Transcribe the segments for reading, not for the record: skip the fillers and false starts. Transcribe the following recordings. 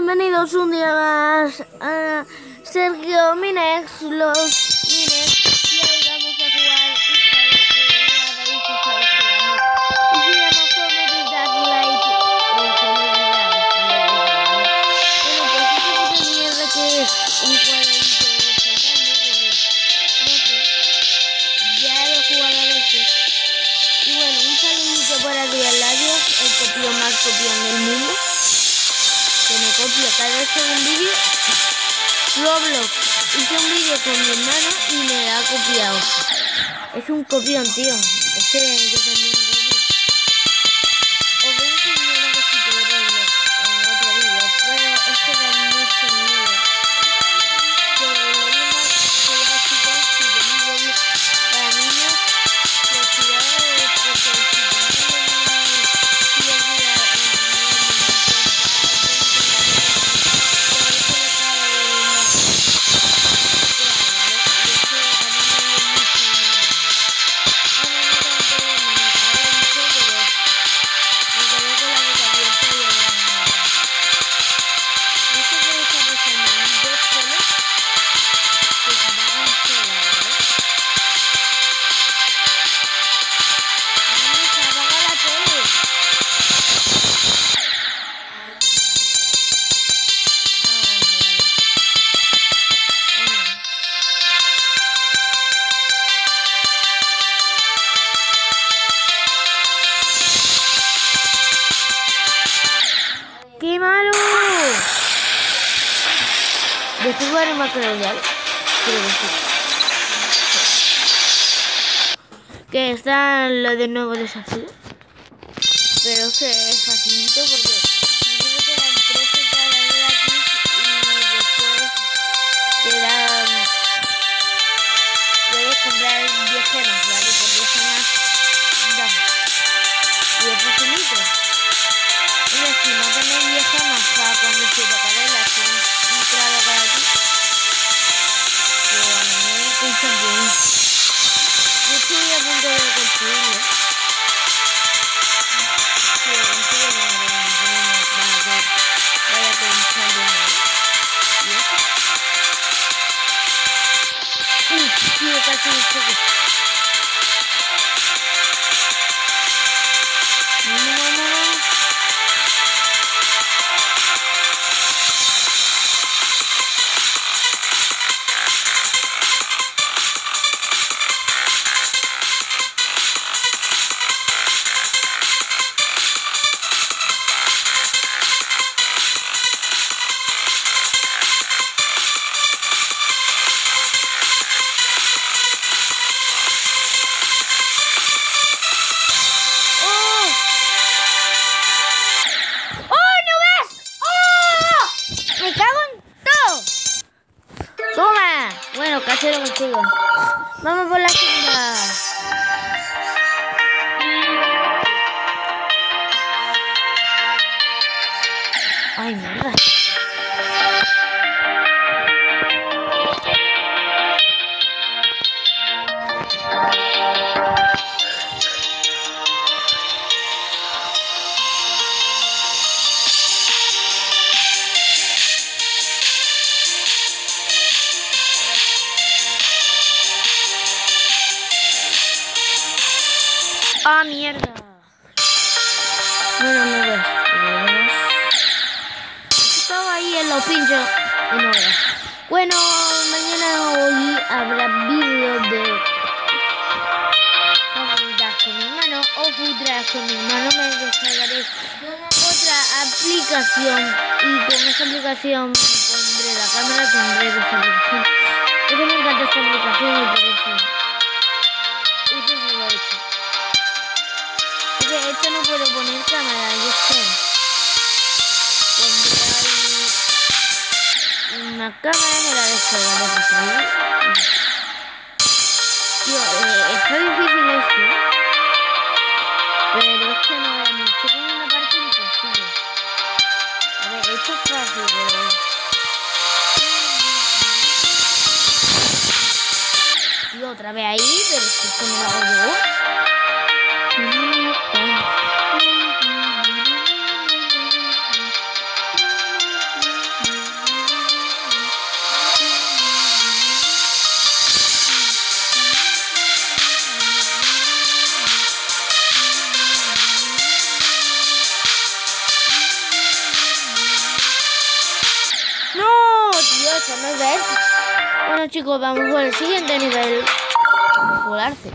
bienvenidos un día más a Sergio Minex, los Minex, y hoy vamos a jugar y se llama Comedy Dark Light o Comedy Dark. Bueno, pues esta mierda que es un cuadradito saltando, no sé, ya lo he jugado a veces. Y bueno, un saludito para Dialario, el copión más copión del mundo, que me copia cada vez en un vídeo. Roblox, hice un vídeo con mi hermano y me ha copiado. Es un copión, tío. Es que yo también Roblox. Os voy a enseñar una cosita de Roblox en otro vídeo, pero es que da mucho miedo. Que lo mismo que las chicas, si tenéis Roblox para niños, pues cuidado porque si tenéis ¡qué malo! Después voy a macrolear. Creo que sí. Que está lo de nuevo desafío. Pero es que es facilito porque primero te dan 3 entradas gratis y después te dan... puedes comprar 10 gemas, ¿vale? Por 10 gemas dan. Y es facilito. Mira, si no tenéis 10 gemas para cuando se te acabe la entrada para ti, pero a mí me piensan bien. Yo estoy a punto de construirlo. Sí, lo construyo bien, vaya pensando en él. ¿Y eso? Tío, casi me choque. No. ¡Toma! Bueno, casi lo consigo. Vamos por la segunda. ¡Ay, mierda! ¡Ah, mierda! No ves. Estaba ahí en los pinchos y no veas. Bueno, mañana hoy habrá vídeos de favoritas con mi hermano o futras con mi hermano. Me descargaré otra aplicación y con esa aplicación pondré la cámara, pondré esa aplicación. Es que me encanta esta aplicación y por eso se lo he hecho. Porque esto no puedo poner cámara, yo sé. Pondré ahí una cámara, me la descargaré por ahí. Tío, está difícil esto. Pero es que no es mucho, como una parte imposible. A ver, esto es fácil, pero... Tío, otra vez ahí, pero es que esto no lo hago yo. eso no ves. Bueno chicos, vamos por el siguiente nivel. Volarse.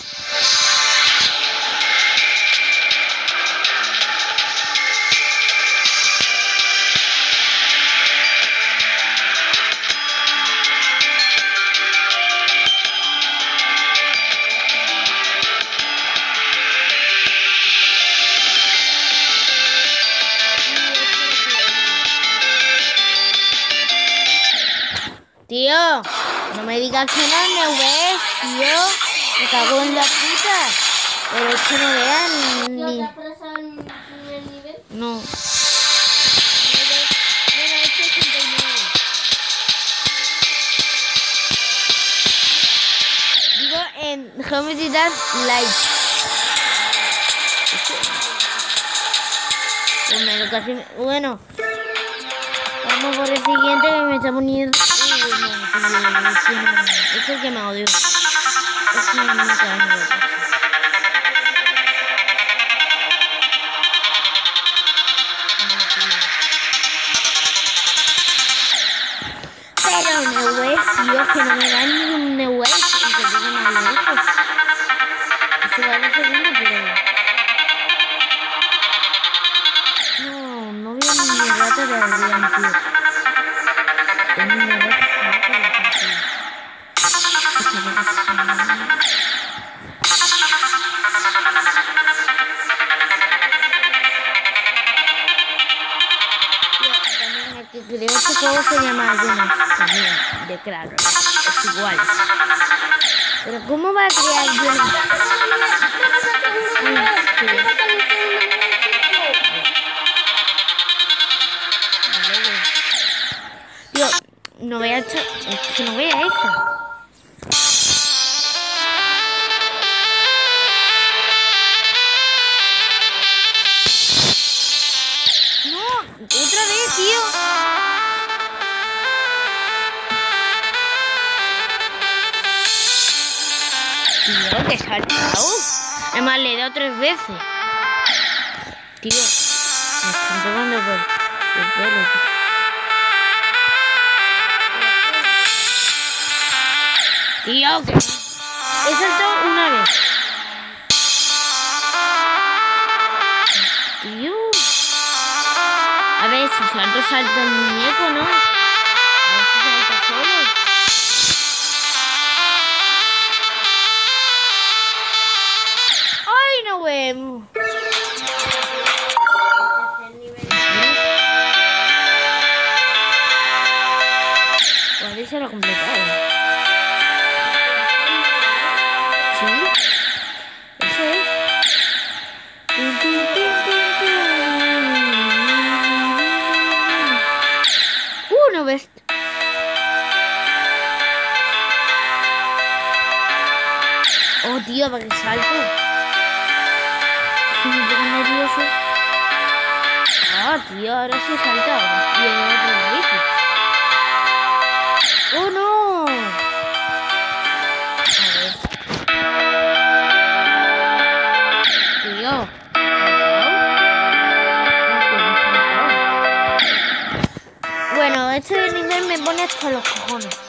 Tío, no me digas que no me ves, tío. Me cago en la puta. Pero es que no vean ni... ¿Te has pasado en el nivel? No. Bueno, he hecho 89. Digo en Geometry Dash Light. Bueno. Vamos por el siguiente que me está poniendo... Es el que me odio. Es que nunca me lo paso. Pero Neues, tío, que no me dan ni un Neues. Aunque llegue más lejos. Eso va de segundo, pero... No veo ni rata de Adrián, tío. Tengo una rata de Adrián, tío. Creo que este juego se llama Jonas también, de claro, es igual. Pero ¿cómo va a crear Jonas? Tío, no voy a echar, es que no voy a eso. Otra vez, tío. Tío, que he saltado. Además, le he dado 3 veces. Tío, me están tomando por el pelo, tío. Tío, que he saltado una vez. Tío. A ver, si salta el muñeco, ¿no? A ver si salta solo. ¡Ay, no vemos! ¿Cuál se lo ha completado? ¿Sí? ¿Eso es? ¿No ves? Oh, tío, para que salte. Estoy un poco nervioso. Ah, tío, ahora sí he saltado. Y en otra vez. ¡Oh, no! A ver. Tío. Bueno, este nivel me pone hasta los cojones.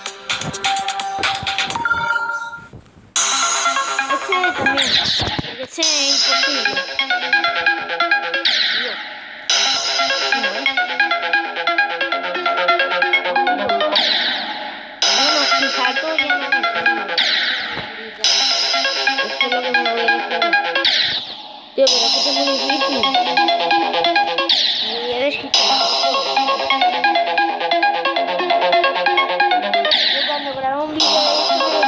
Este también. Porque este es imposible. Tío. Bueno, si salto ya no me sale. Esto es lo que me voy a decir. Tío, pero es que es muy difícil. Me voy a desquitar. Cuando grabo un video de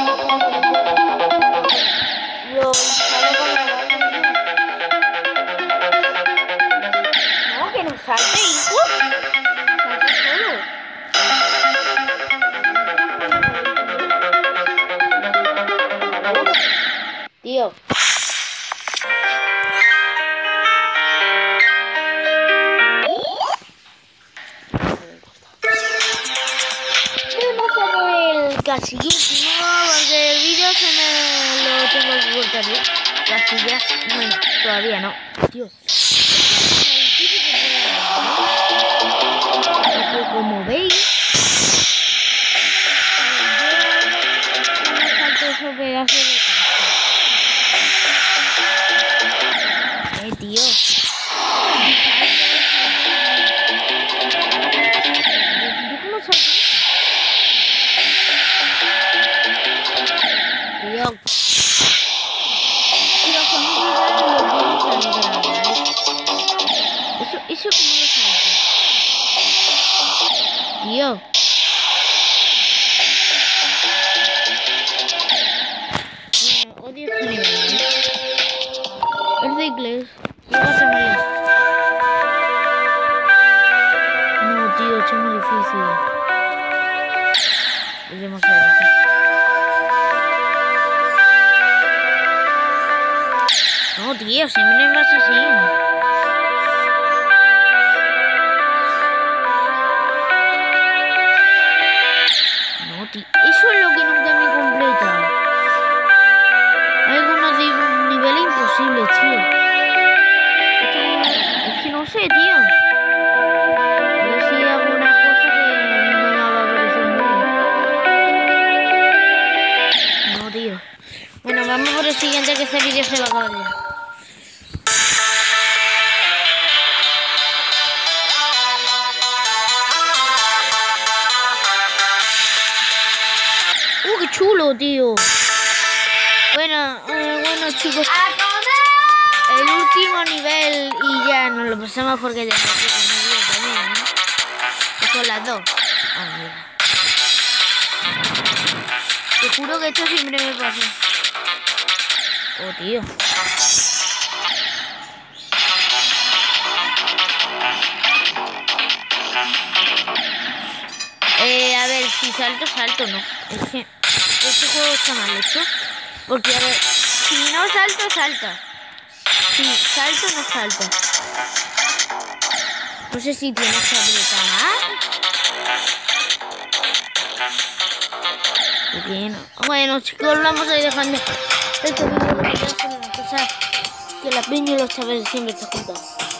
esto, lo instalo para grabarlo. No, que no salte, hijo. Salte solo. Tío. Casi último, porque el vídeo se me lo tengo que cortar bien. Casi ya, bueno, todavía no. Tío. Como veis, tío. Bueno, odio este nivel, ¿vale? El cicles. Llega a ser mal. No, tío, esto es muy difícil. Es demasiado difícil. No, tío, siempre me vas así. Eso es lo que nunca me completa. Hay algunos niveles imposibles, tío. Es que no sé, tío. A ver si hay alguna cosa que no me va a parecer muy. No, tío. Bueno, vamos por el siguiente, que este vídeo se va a acabar ya. ¡Qué chulo, tío! Bueno, chicos, el último nivel y ya nos lo pasamos porque ya también, ¿no? Y son las 2. Ah, mira. Te juro que esto siempre me pasa. Oh, tío. A ver, si salto, no. Es que este juego está mal hecho. Porque, a ver, si no salto, salta. Si salto, no salta. No sé si tienes que apretar. Bien. Bueno, chicos, vamos a ir dejando este vídeo. Porque ya son una cosa que la piña y los chavales siempre se juntan.